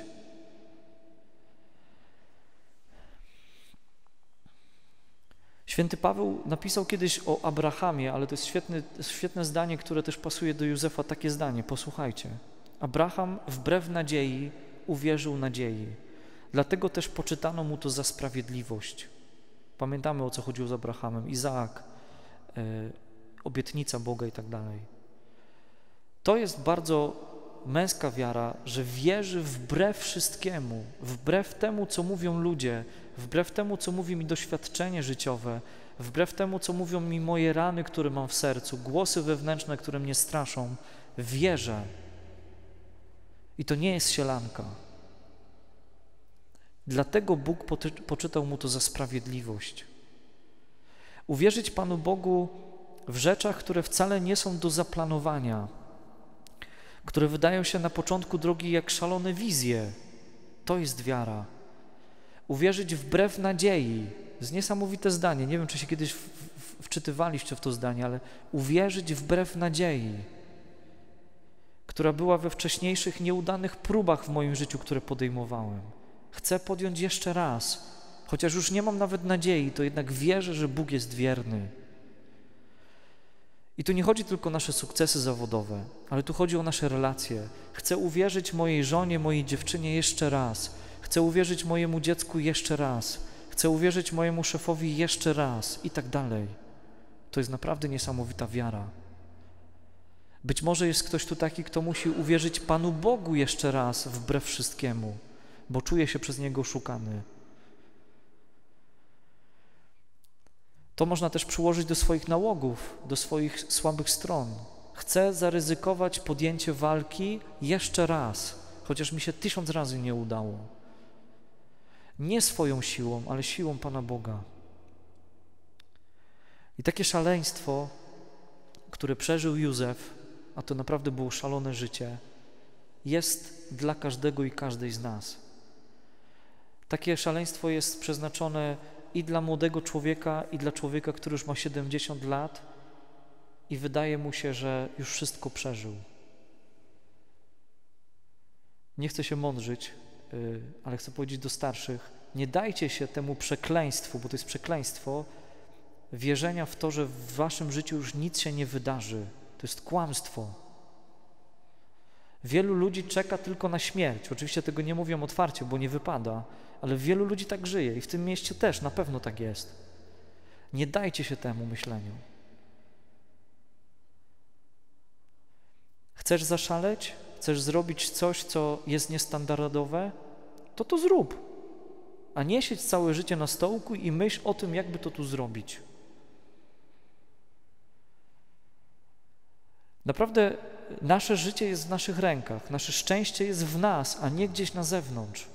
Święty Paweł napisał kiedyś o Abrahamie, ale to jest świetne zdanie, które też pasuje do Józefa, takie zdanie, posłuchajcie. Abraham wbrew nadziei uwierzył nadziei, dlatego też poczytano mu to za sprawiedliwość. Pamiętamy, o co chodziło z Abrahamem, Izaak, obietnica Boga i tak dalej. To jest bardzo męska wiara, że wierzy wbrew wszystkiemu, wbrew temu, co mówią ludzie, wbrew temu, co mówi mi doświadczenie życiowe, wbrew temu, co mówią mi moje rany, które mam w sercu, głosy wewnętrzne, które mnie straszą, wierzę. I to nie jest sielanka. Dlatego Bóg poczytał mu to za sprawiedliwość. Uwierzyć Panu Bogu w rzeczach, które wcale nie są do zaplanowania, które wydają się na początku drogi jak szalone wizje, to jest wiara. Uwierzyć wbrew nadziei, to jest niesamowite zdanie, nie wiem, czy się kiedyś wczytywaliście w to zdanie, ale uwierzyć wbrew nadziei, która była we wcześniejszych nieudanych próbach w moim życiu, które podejmowałem. Chcę podjąć jeszcze raz, chociaż już nie mam nawet nadziei, to jednak wierzę, że Bóg jest wierny. I tu nie chodzi tylko o nasze sukcesy zawodowe, ale tu chodzi o nasze relacje. Chcę uwierzyć mojej żonie, mojej dziewczynie jeszcze raz. Chcę uwierzyć mojemu dziecku jeszcze raz. Chcę uwierzyć mojemu szefowi jeszcze raz i tak dalej. To jest naprawdę niesamowita wiara. Być może jest ktoś tu taki, kto musi uwierzyć Panu Bogu jeszcze raz wbrew wszystkiemu, bo czuje się przez Niego szukany. To można też przyłożyć do swoich nałogów, do swoich słabych stron. Chcę zaryzykować podjęcie walki jeszcze raz, chociaż mi się 1000 razy nie udało. Nie swoją siłą, ale siłą Pana Boga. I takie szaleństwo, które przeżył Józef, a to naprawdę było szalone życie, jest dla każdego i każdej z nas. Takie szaleństwo jest przeznaczone i dla młodego człowieka, i dla człowieka, który już ma 70 lat i wydaje mu się, że już wszystko przeżył. Nie chcę się mądrzyć, ale chcę powiedzieć do starszych, nie dajcie się temu przekleństwu, bo to jest przekleństwo, wierzenia w to, że w waszym życiu już nic się nie wydarzy. To jest kłamstwo. Wielu ludzi czeka tylko na śmierć. Oczywiście tego nie mówią otwarcie, bo nie wypada, ale wielu ludzi tak żyje i w tym mieście też na pewno tak jest. Nie dajcie się temu myśleniu. Chcesz zaszaleć? Chcesz zrobić coś, co jest niestandardowe? To zrób. A nie siedź całe życie na stołku i myśl o tym, jakby to tu zrobić. Naprawdę nasze życie jest w naszych rękach, nasze szczęście jest w nas, a nie gdzieś na zewnątrz.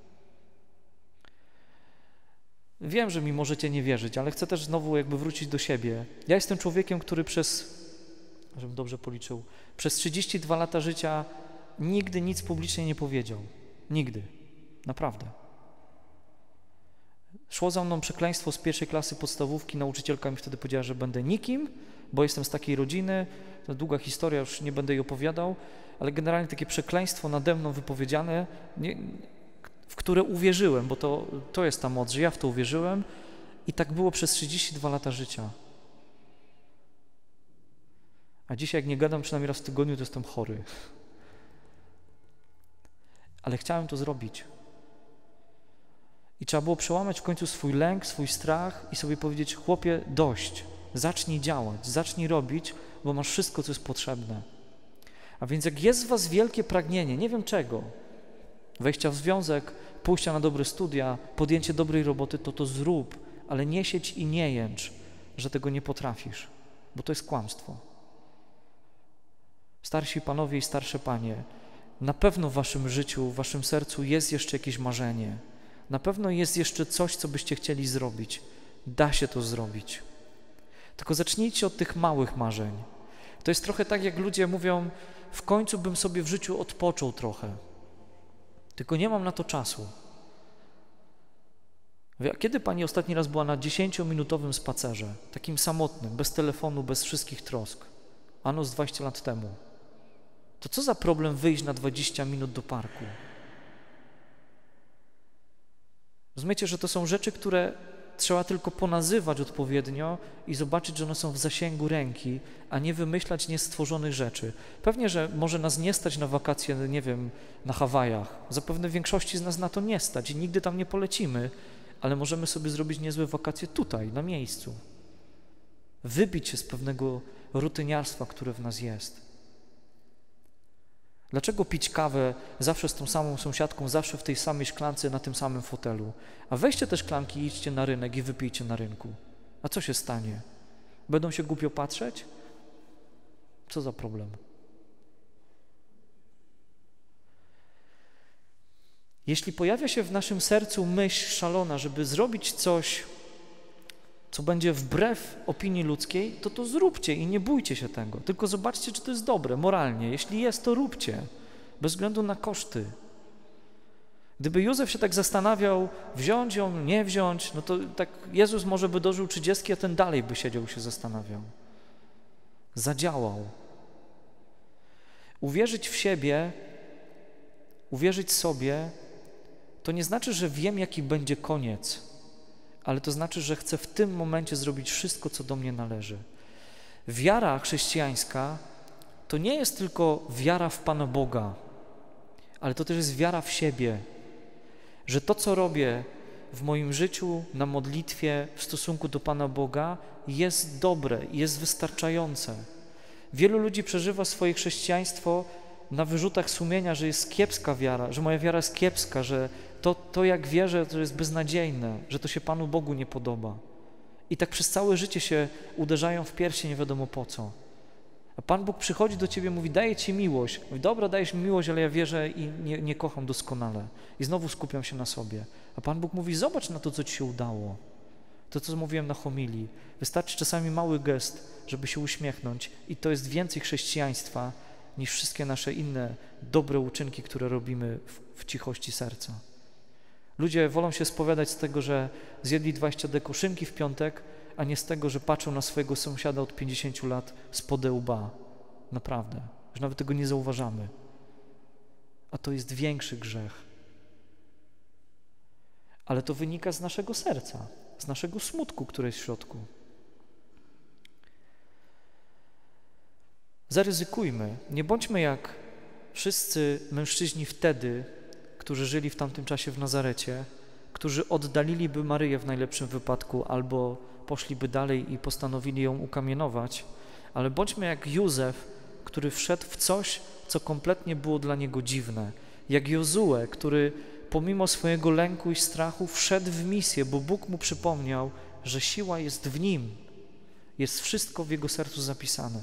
Wiem, że mi możecie nie wierzyć, ale chcę też znowu jakby wrócić do siebie. Ja jestem człowiekiem, który żebym dobrze policzył, przez 32 lata życia nigdy nic publicznie nie powiedział. Nigdy. Naprawdę. Szło za mną przekleństwo z 1. klasy podstawówki, nauczycielka mi wtedy powiedziała, że będę nikim, bo jestem z takiej rodziny, to długa historia, już nie będę jej opowiadał, ale generalnie takie przekleństwo nade mną wypowiedziane, w które uwierzyłem, bo to jest ta moc, że ja w to uwierzyłem i tak było przez 32 lata życia. A dzisiaj jak nie gadam przynajmniej raz w tygodniu, to jestem chory. Ale chciałem to zrobić. I trzeba było przełamać w końcu swój lęk, swój strach i sobie powiedzieć, chłopie, dość, zacznij działać, zacznij robić, bo masz wszystko, co jest potrzebne. A więc jak jest w was wielkie pragnienie, nie wiem czego, wejścia w związek, pójścia na dobre studia, podjęcie dobrej roboty, to zrób, ale nie siedź i nie jęcz, że tego nie potrafisz, bo to jest kłamstwo. Starsi panowie i starsze panie, na pewno w waszym życiu, w waszym sercu jest jeszcze jakieś marzenie. Na pewno jest jeszcze coś, co byście chcieli zrobić. Da się to zrobić. Tylko zacznijcie od tych małych marzeń. To jest trochę tak, jak ludzie mówią, w końcu bym sobie w życiu odpoczął trochę. Tylko nie mam na to czasu. Kiedy pani ostatni raz była na 10-minutowym spacerze, takim samotnym, bez telefonu, bez wszystkich trosk? Ano z 20 lat temu. To co za problem wyjść na 20 minut do parku? Rozumiecie, że to są rzeczy, które trzeba tylko ponazywać odpowiednio i zobaczyć, że one są w zasięgu ręki, a nie wymyślać niestworzonych rzeczy. Pewnie, że może nas nie stać na wakacje, nie wiem, na Hawajach. Zapewne większości z nas na to nie stać i nigdy tam nie polecimy, ale możemy sobie zrobić niezłe wakacje tutaj, na miejscu. Wybić się z pewnego rutyniarstwa, które w nas jest. Dlaczego pić kawę zawsze z tą samą sąsiadką, zawsze w tej samej szklance, na tym samym fotelu? A weźcie te szklanki i idźcie na rynek i wypijcie na rynku. A co się stanie? Będą się głupio patrzeć? Co za problem? Jeśli pojawia się w naszym sercu myśl szalona, żeby zrobić coś, co będzie wbrew opinii ludzkiej, to zróbcie i nie bójcie się tego. Tylko zobaczcie, czy to jest dobre, moralnie. Jeśli jest, to róbcie, bez względu na koszty. Gdyby Józef się tak zastanawiał, wziąć ją, nie wziąć, no to tak Jezus może by dożył 30, a ten dalej by siedział i się zastanawiał. Zadziałał. Uwierzyć w siebie, uwierzyć sobie, to nie znaczy, że wiem, jaki będzie koniec, ale to znaczy, że chcę w tym momencie zrobić wszystko, co do mnie należy. Wiara chrześcijańska to nie jest tylko wiara w Pana Boga, ale to też jest wiara w siebie, że to, co robię w moim życiu, na modlitwie, w stosunku do Pana Boga, jest dobre, jest wystarczające. Wielu ludzi przeżywa swoje chrześcijaństwo na wyrzutach sumienia, że jest kiepska wiara, że moja wiara jest kiepska, że to jak wierzę, to jest beznadziejne, że to się Panu Bogu nie podoba. I tak przez całe życie się uderzają w piersi nie wiadomo po co. A Pan Bóg przychodzi do ciebie i mówi, daję ci miłość. Mówi, dobra, dajesz mi miłość, ale ja wierzę i nie kocham doskonale. I znowu skupiam się na sobie. A Pan Bóg mówi, zobacz na to, co ci się udało. To, co mówiłem na homilii. Wystarczy czasami mały gest, żeby się uśmiechnąć i to jest więcej chrześcijaństwa niż wszystkie nasze inne dobre uczynki, które robimy w cichości serca. Ludzie wolą się spowiadać z tego, że zjedli 20 dekoszynki w piątek, a nie z tego, że patrzą na swojego sąsiada od 50 lat spod łba. Naprawdę. Że nawet tego nie zauważamy. A to jest większy grzech. Ale to wynika z naszego serca, z naszego smutku, który jest w środku. Zaryzykujmy. Nie bądźmy jak wszyscy mężczyźni wtedy, którzy żyli w tamtym czasie w Nazarecie, którzy oddaliliby Maryję w najlepszym wypadku albo poszliby dalej i postanowili ją ukamienować, ale bądźmy jak Józef, który wszedł w coś, co kompletnie było dla niego dziwne. Jak Jozue, który pomimo swojego lęku i strachu wszedł w misję, bo Bóg mu przypomniał, że siła jest w nim. Jest wszystko w jego sercu zapisane.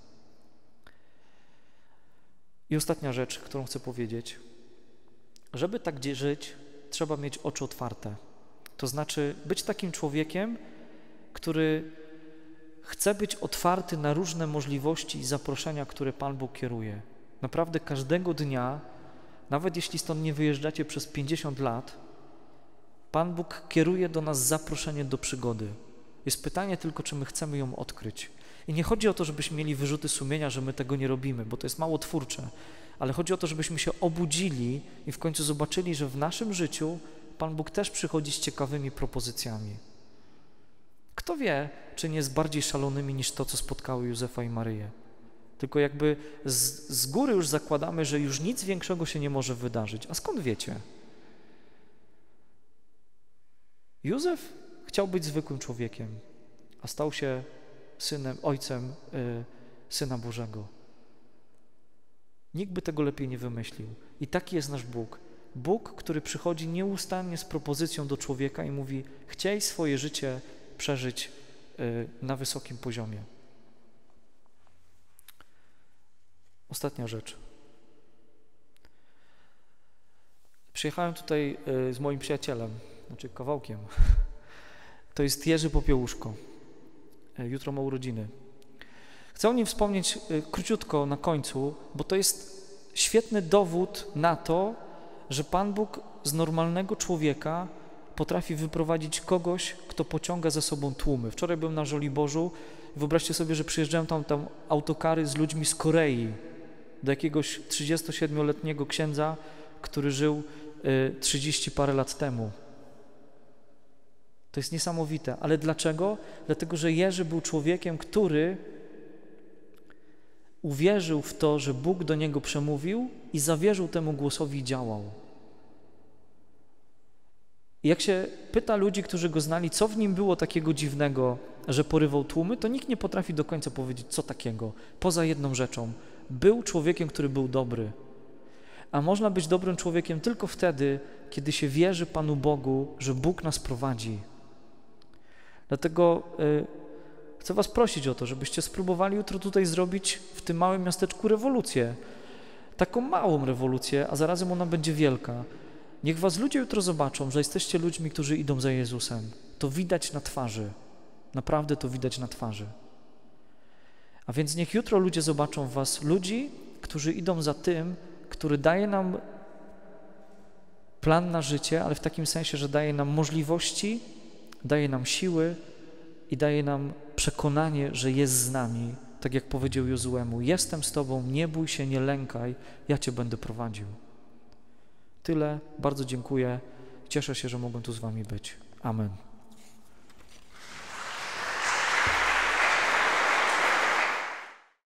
I ostatnia rzecz, którą chcę powiedzieć. Żeby tak gdzie żyć, trzeba mieć oczy otwarte. To znaczy być takim człowiekiem, który chce być otwarty na różne możliwości i zaproszenia, które Pan Bóg kieruje. Naprawdę każdego dnia, nawet jeśli stąd nie wyjeżdżacie przez 50 lat, Pan Bóg kieruje do nas zaproszenie do przygody. Jest pytanie tylko, czy my chcemy ją odkryć. I nie chodzi o to, żebyśmy mieli wyrzuty sumienia, że my tego nie robimy, bo to jest mało twórcze, ale chodzi o to, żebyśmy się obudzili i w końcu zobaczyli, że w naszym życiu Pan Bóg też przychodzi z ciekawymi propozycjami. Kto wie, czy nie jest bardziej szalonymi niż to, co spotkało Józefa i Maryję. Tylko jakby z góry już zakładamy, że już nic większego się nie może wydarzyć. A skąd wiecie? Józef chciał być zwykłym człowiekiem, a stał się ojcem Syna Bożego. Nikt by tego lepiej nie wymyślił. I taki jest nasz Bóg. Bóg, który przychodzi nieustannie z propozycją do człowieka i mówi, chciej swoje życie przeżyć na wysokim poziomie. Ostatnia rzecz. Przyjechałem tutaj z moim przyjacielem, znaczy kawałkiem. To jest Jerzy Popiełuszko. Jutro ma urodziny. Chcę o nim wspomnieć króciutko na końcu, bo to jest świetny dowód na to, że Pan Bóg z normalnego człowieka potrafi wyprowadzić kogoś, kto pociąga za sobą tłumy. Wczoraj byłem na Żoliborzu. Wyobraźcie sobie, że przyjeżdżają tam autokary z ludźmi z Korei do jakiegoś 37-letniego księdza, który żył 30 parę lat temu. To jest niesamowite. Ale dlaczego? Dlatego, że Jerzy był człowiekiem, który uwierzył w to, że Bóg do niego przemówił i zawierzył temu głosowi i działał. I jak się pyta ludzi, którzy go znali, co w nim było takiego dziwnego, że porywał tłumy, to nikt nie potrafi do końca powiedzieć, co takiego. Poza jedną rzeczą. Był człowiekiem, który był dobry. A można być dobrym człowiekiem tylko wtedy, kiedy się wierzy Panu Bogu, że Bóg nas prowadzi. Dlatego chcę was prosić o to, żebyście spróbowali jutro tutaj zrobić w tym małym miasteczku rewolucję. Taką małą rewolucję, a zarazem ona będzie wielka. Niech was ludzie jutro zobaczą, że jesteście ludźmi, którzy idą za Jezusem. To widać na twarzy. Naprawdę to widać na twarzy. A więc niech jutro ludzie zobaczą w was ludzi, którzy idą za tym, który daje nam plan na życie, ale w takim sensie, że daje nam możliwości, daje nam siły i daje nam przekonanie, że jest z nami. Tak jak powiedział Jozuemu, jestem z tobą, nie bój się, nie lękaj, ja cię będę prowadził. Tyle, bardzo dziękuję, cieszę się, że mogłem tu z wami być. Amen.